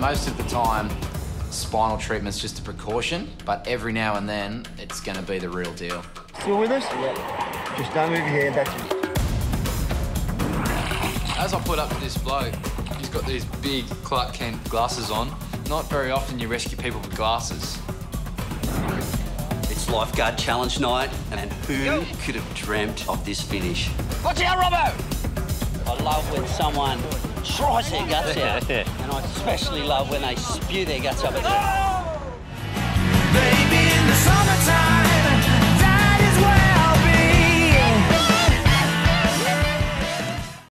most of the time, spinal treatment's just a precaution, but every now and then, it's going to be the real deal. Still with us? Yeah. Just don't move your hand, that's it. As I put up to this bloke, he's got these big Clark Kent glasses on. Not very often you rescue people with glasses. It's Lifeguard Challenge night, and who could have dreamt of this finish? Watch out, Robbo! I love when someone tries their guts out, and I especially love when they spew their guts up at the... Baby.